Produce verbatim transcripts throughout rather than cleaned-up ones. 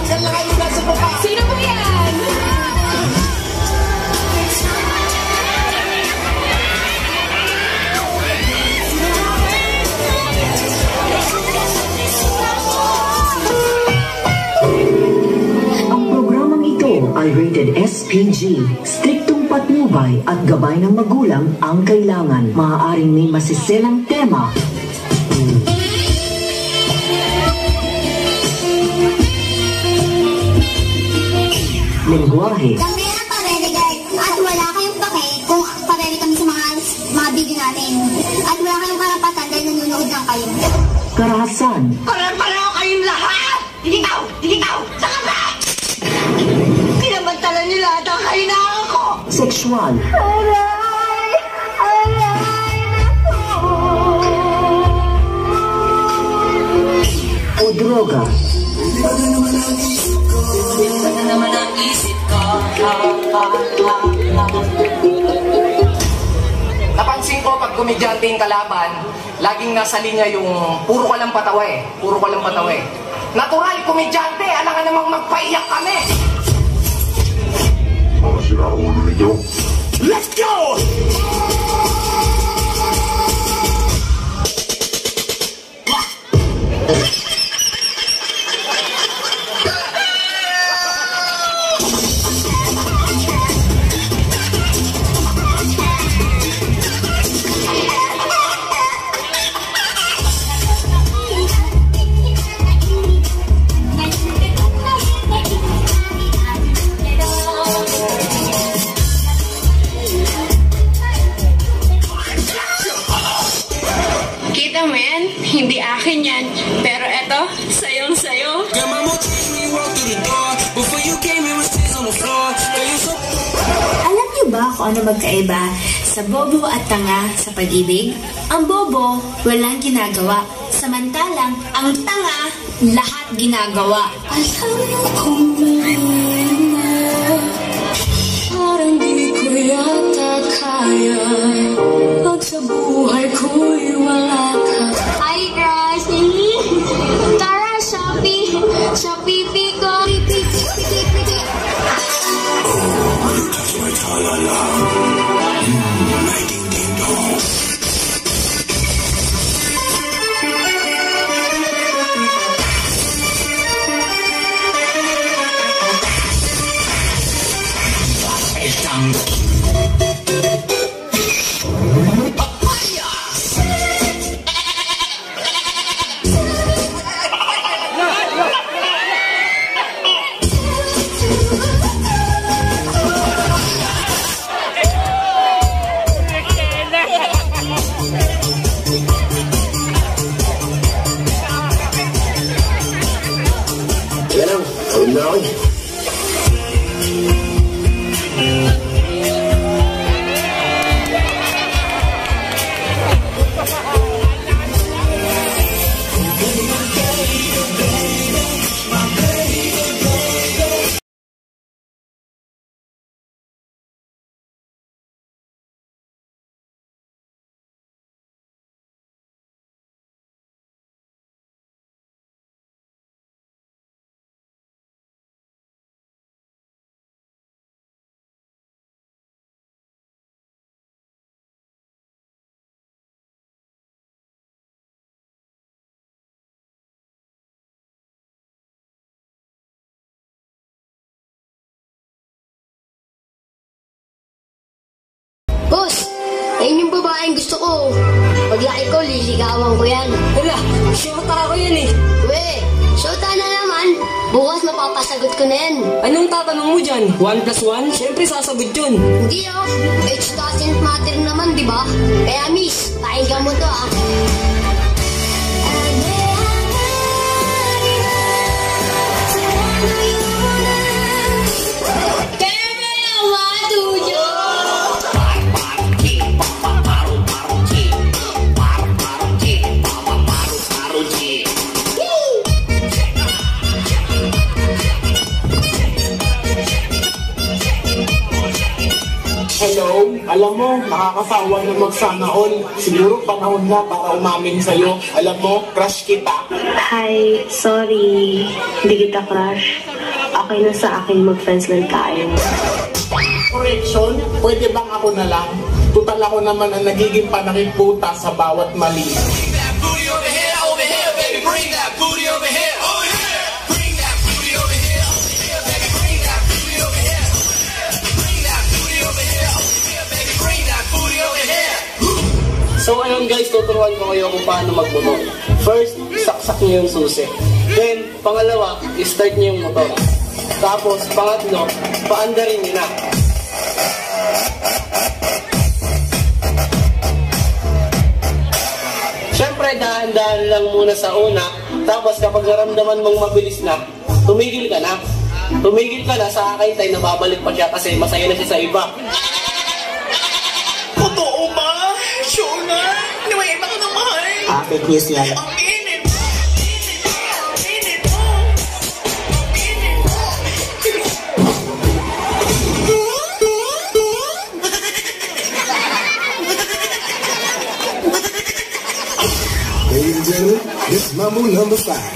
Yan lang kayo nasa mukha. Sino po yan? Ang programang ito ay rated S P G. Striktong patnubay at gabay ng magulang ang kailangan. Maaaring may masiselang tema. Lengguwahe. Kami ang pareli guys. At wala kayong pake kung pareli kami sa mga, mga video natin. At wala kayong karapatan dahil nanonood lang kayo. Karahasan. Pare-pareho kayong lahat! Digitaw! Digitaw! Saka ba? Pinamantala nila at ang kahinaan ko! Sexual. Aray! Aray nako! O droga. Iba na naman ang isip ko. Napansin ko pag komedyante yung kalaban, laging nasa linya yung puro ka lang patawa eh. Puro ka lang patawa eh. Natural, komedyante, alangan namang magpaiyak kami. Mga sila ulo ninyo. Let's go! Kita mo yan? Hindi akin yan. Pero eto, sayong-sayo. Alam niyo ba kung ano magkaiba sa bobo at tanga sa pag-ibig? Ang bobo, walang ginagawa. Samantalang, ang tanga, lahat ginagawa. Alam kong mahina, parang di ko yata kaya. Pag sa buhay ko'y wala ka. Hi, crush! Tara, Shopee! Shopee, Pico! My talala. Hmm, my ding ding dong. Isang yan lang, kawin na ako. Boss! Ayun yung babaeng gusto ko. Paglaki ko, liligawan ko yan. Wala, shota ako yan eh. We, shota na naman. Bukas mapapasagot ko na yan. Anong tatanong mo dyan? One plus one? Siyempre sasagot yun. Hindi oh. Age doesn't matter naman, di ba? Kaya miss, pakinggan mo to ah. Hello? Alam mo, nakakasawa na magsana all. Siguro panahon na para umamin sa'yo. Alam mo, crush kita. Hi, sorry. Hindi kita crush. Okay na sa akin mag-friends lang tayo. Correction, pwede bang ako na lang? Tutal ako naman ang nagiging panakiputa sa bawat mali. So ayun guys, tuturuan ko kayo kung paano magmotor. First, saksak niyo yung susi. Then, pangalawa, start niyo yung motor. Tapos, pangatlo, paandarin niyo na. Siyempre, dahan-dahan lang muna sa una. Tapos, kapag naramdaman mong mabilis na, tumigil ka na. Tumigil ka na, sa akin tayo nababalik pa siya kasi masaya na siya sa iba. Totoo ba? Sure na? Niway iba ka ng mahal. Ate quiz yan. Ang init. Ang init mo. Ang init mo. Ladies and gentlemen, this is Mambo number five.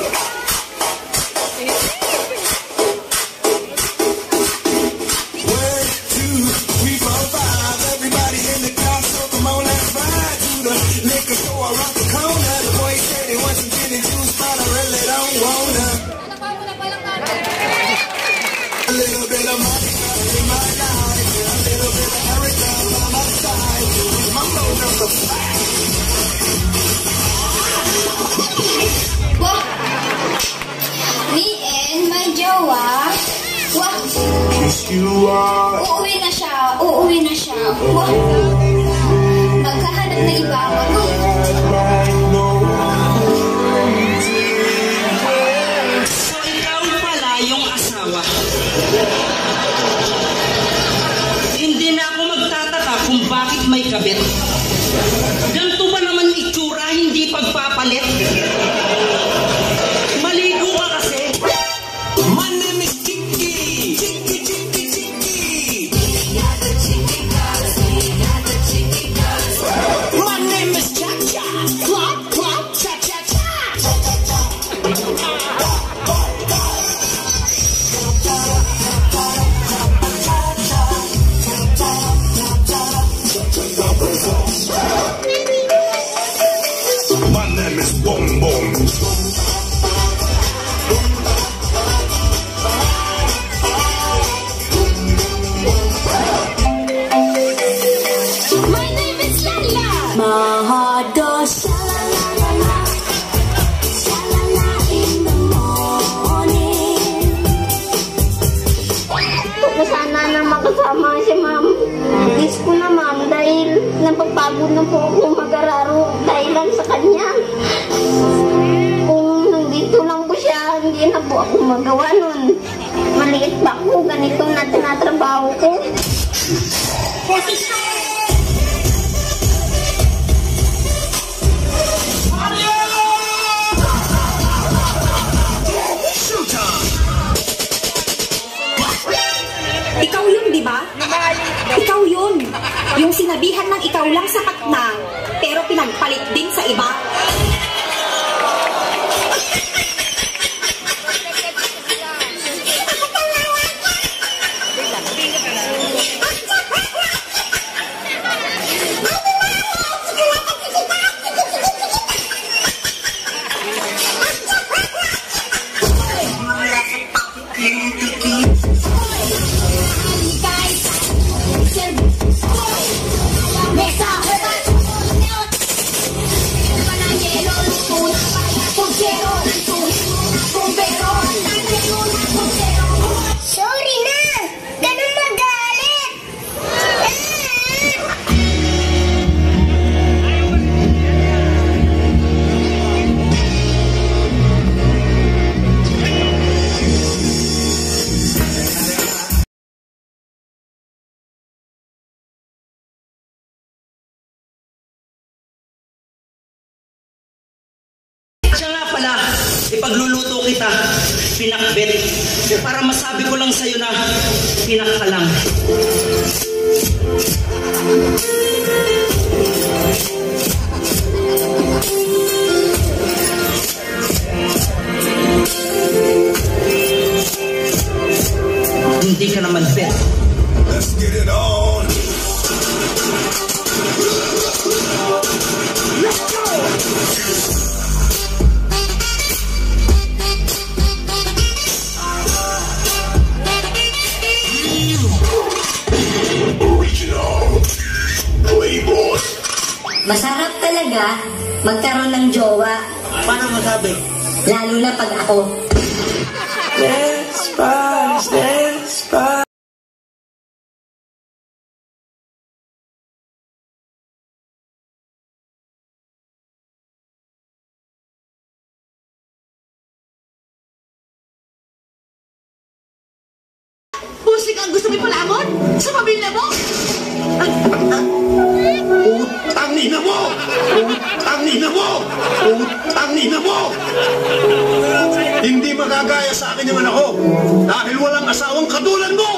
Wah! Me and my jowa. Wah! Uuwi na siya. Uuwi na siya. Wah! Magkahanap na iba. So ikaw pala yung asawa. Hindi na ako magtataka kung bakit may kabit. Ganito ba naman itsura, hindi pagpapalit? Maligo ka kasi. My name is Chicky. Chicky, Chicky, Chicky. My name is Cha-Cha. Clap, clap, cha-cha-cha. My name is Bong Bong. My name is Lala. Mahado, sha-la-la-la-la, sha-la-la in the morning. Huwag sana na makasama si ma'am. Miss ko na ma'am dahil napapagod na po ako mag-araro dahilan sa kanya. Kung nandito lang po siya, hindi na po ako magawa nun. Maliit pa ako, ganito na tinatrabaho ko. Ikaw yun, di ba? Ikaw yun. Yung sinabihan ng ikaw lang sapat na, pero pinagpalit din sa iba. Sorry na! Ganun magalit! Siya nga pala, ipagluluto kita, pinakbet. Para masabi ko lang sa'yo na, pinak ka lang. Hindi ka naman bet. Let's get it on. Let's go. Original Playboy. Masarap talaga magkaroon ng jowa. Paano masabi? Lalo na pag ako. Dance, dance, dance, dance. Pusik ang gusto mo palamon? Sa pamilya mo? Utangina mo! Utangina mo! Utangina mo! Hindi magagaya sa akin yung anak ko dahil walang asawang katulad mo!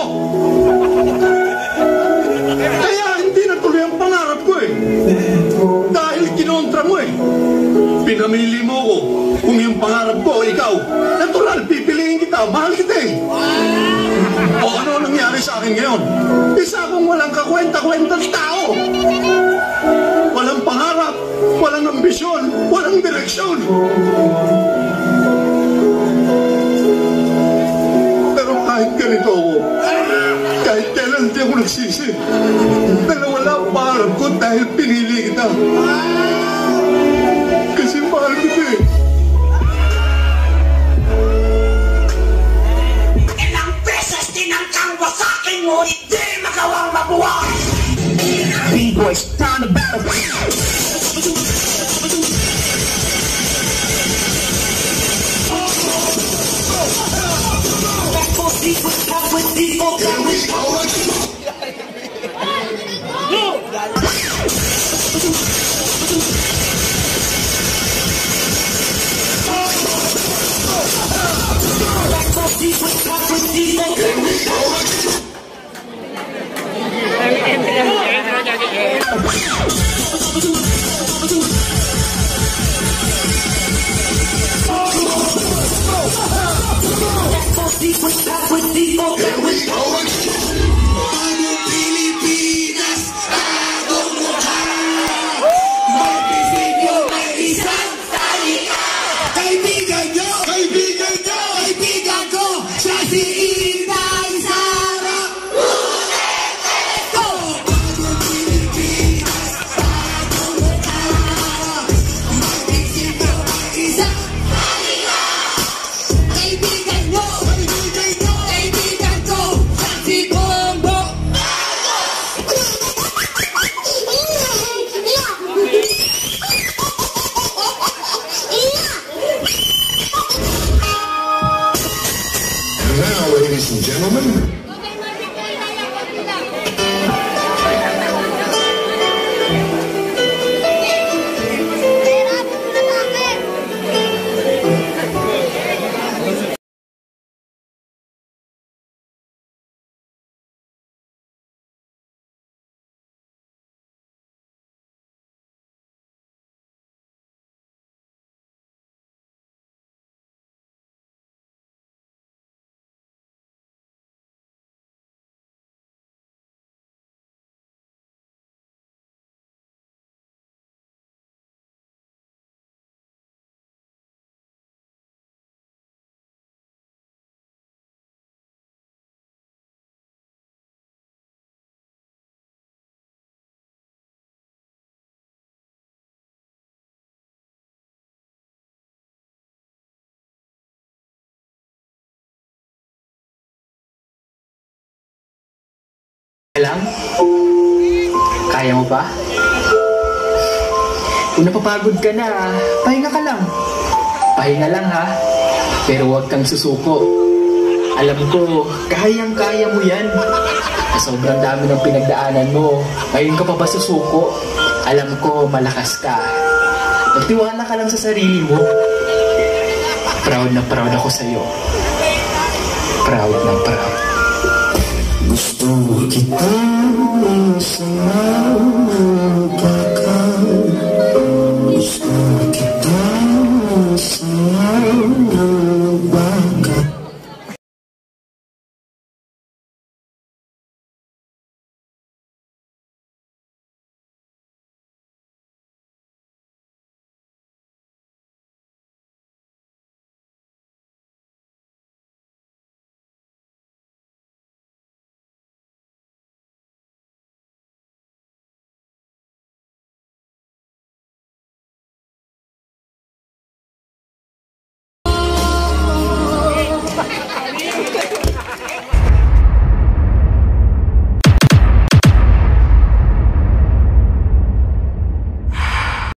Kaya hindi natuloy ang pangarap ko eh. Dahil kinontra mo eh. Pinamili mo ko. Kung yung pangarap ko, ikaw, natural, pipiliin kita, mahal kita eh. O ano nangyari sa akin ngayon? Isa akong walang kakwenta-kwentang tao. Walang pangarap, walang ambisyon, walang direksyon. Pero kahit ganito ako, kahit kailan di ako nagsisi, dahil wala ang pangarap ko dahil pinili kita. Kasi mahal kita eh. Tinangkang wasakin mo, hindi magawang mabuhay. B-boys, turn the battle. Lang? Kaya mo pa? Kung napapagod ka na, pahinga ka lang. Pahinga lang ha, pero huwag kang susuko. Alam ko, kayang-kaya mo yan. Sa sobrang dami ng pinagdaanan mo, ngayon ka pa ba susuko? Alam ko, malakas ka. Magtiwala ka lang sa sarili mo. Proud na proud ako sa'yo. Proud na proud. Gusto kita selalukan. Gusto kita selalu